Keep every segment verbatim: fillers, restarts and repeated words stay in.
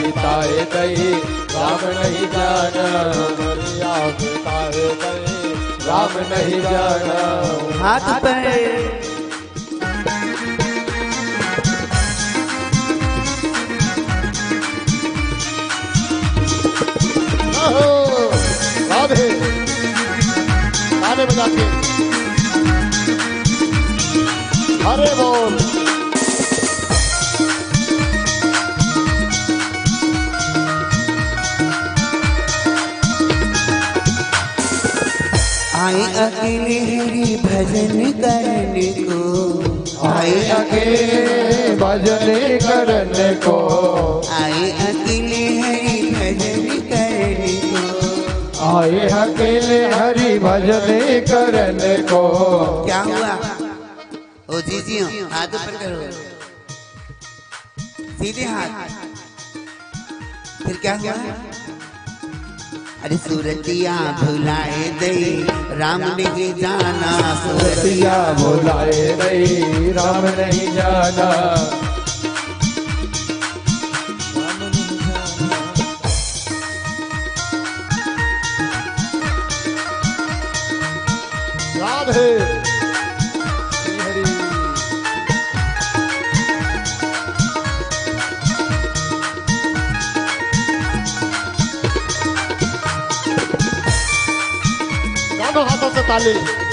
बिताए दई राम नहीं जाना, उमरिया बिताए दई राम नहीं जाना। हाथ पर राधे गाने बजा के हरे बोल। आए अकेले हरि भजन करने को, आए अकेले भजन करने को, आए अकेले हरि भजन करने को, आए अकेले हरि भजन करने को। क्या हुआ? ओ जी जी हाथ ऊपर करो, सीधे हाथ। फिर क्या हुआ? अरे सूरतिया भुलाए दई राम नहीं जाना, सूरतिया भुलाए दई राम नहीं जाना। राधे हाथों से ताली।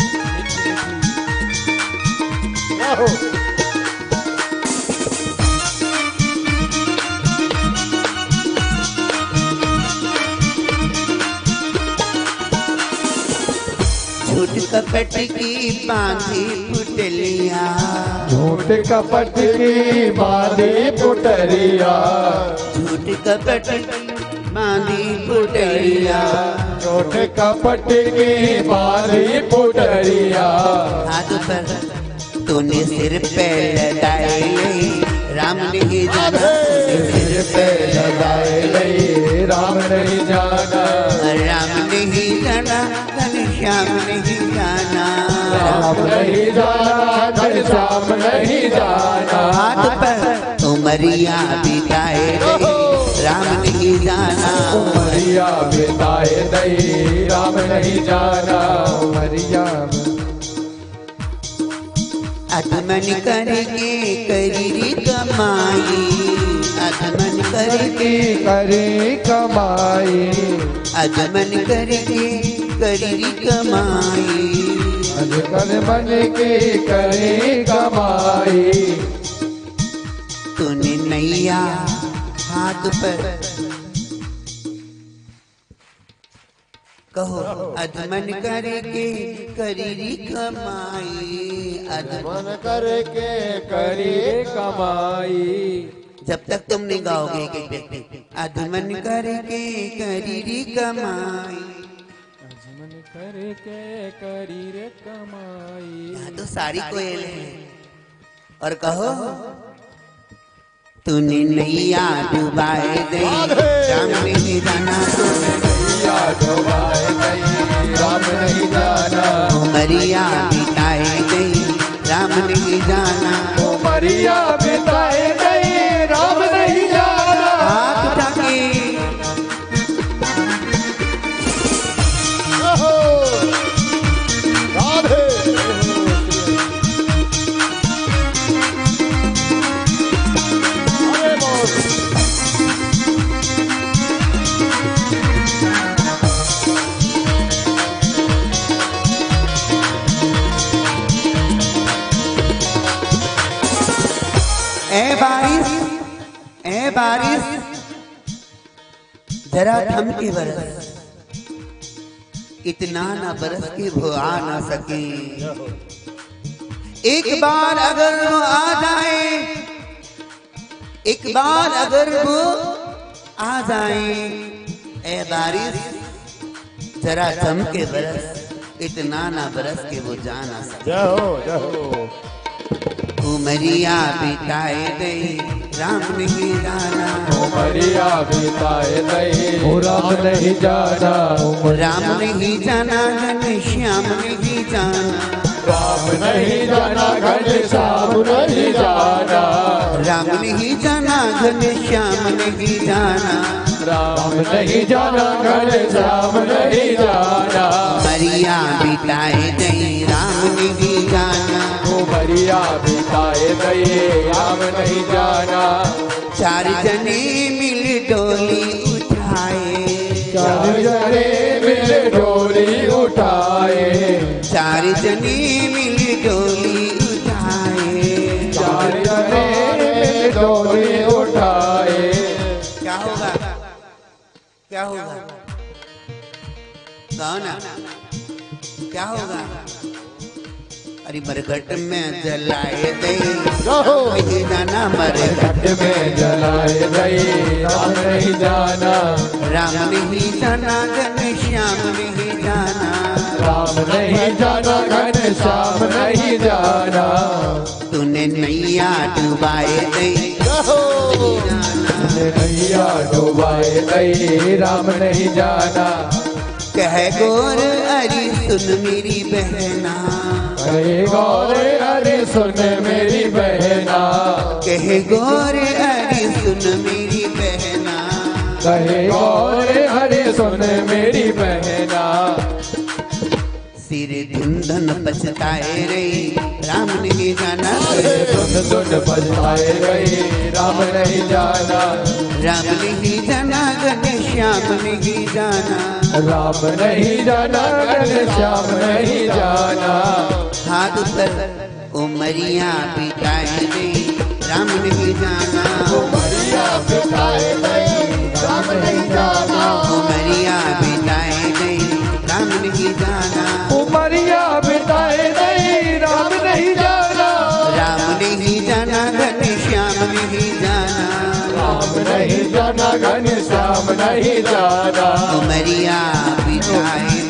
झूठ कपट की बांधी पुटलिया, झूठ कपट की बांधी पुटलिया, झूठ कपट बांधी पुटलिया, झूठ कपट की बांधी पुटलिया। हाथ पर तूने सिर पे लगाए राम नहीं जाना, सिर पे लगाए ले राम नहीं जाना, राम नहीं जाना घनश्याम नहीं जाना, राम नहीं जाना घनश्याम नहीं जाना। हाथ पर उमरिया बिताए राम नहीं जाना, उमरिया बिताए दई राम नहीं जाना। उमरिया अधमन करके करी कमाई, अधमन करके करे कमाई, अधमन करके करी कमाई, अजकल मन के करे कमाई। तूने नैया हाथ पर कहो अधमन करके करी कमाई, मन करके करे कमाई। जब तक तुम नहीं गाओगे एक व्यक्ति अधमन करके करी कमाई, अधमन करके करी रे कमाई। यहाँ तो सारी कोयल है। और कहो तूने नैया डुबाए गई राम नहीं जाना, तूने नैया डुबाए गई राम नहीं जाना, उमरिया बिताए गई राम नहीं जाना, उमरिया बिताए गई राम नहीं जाना। हाथ उठा के राधे ए बारिश ए बारिश जरा थम के बरस, इतना ना बरस के वो आ ना सके। एक बार अगर वो आ जाए, एक बार अगर वो आ जाए, ए बारिश जरा थम के बरस, इतना ना बरस के वो जा ना सके। जाओ जाओ उमरिया बिताए गई राम नहीं जाना, उमरिया बिताए गई राम नहीं जाना, राम नहीं जाना घनश्याम नहीं जाना, राम नहीं जाना घनश्याम नहीं जाना, राम नहीं जाना घनश्याम नहीं जाना, राम नहीं जाना घनश्याम नहीं जाना, मरिया बिताए नहीं राम नहीं जाना, उमरिया बिताए गए राम नहीं जाना, चार जने मिल डोली उठाए, चार जने मिल डोली उठाए, चार जने मिल डोली उठाए, चार जने मिल डोली उठाए। क्या होगा क्या होगा कौन क्या होगा? अरे मरघट में जलाए दे नहीं जाना, मरघट में जलाए गई राम नहीं जाना, राम नहीं जाना घनश्याम नहीं जाना, राम नहीं जाना घनश्याम नहीं जाना, तूने नैया डुबाए दे नैया डुबाए गई राम नहीं जाना, कह गोर अरे सुन मेरी बहना, कहे गौर अरे सुन मेरी बहना, कह गोर अरे सुन मेरी बहना, कहे गौर अरे सुन मेरी बहना, सिर धुंधन पछताए रे राम नहीं जाना, सुन सुन पछताए गई राम नहीं जाना, राम नहीं जाना घनश्याम नहीं जाना, राम नहीं जाना घनश्याम नहीं जाना, हाथ पर उमरिया बिताए दे राम नहीं जाना, उमरिया बिताए गई राम नहीं जाना, उमरिया बिताए दे राम नहीं जाना, उमरिया बिताए गई राम नहीं जाना, राम नहीं जाना घनश्याम नहीं जाना, राम नहीं जाना घनश्याम नहीं जाना, उमरिया बिताए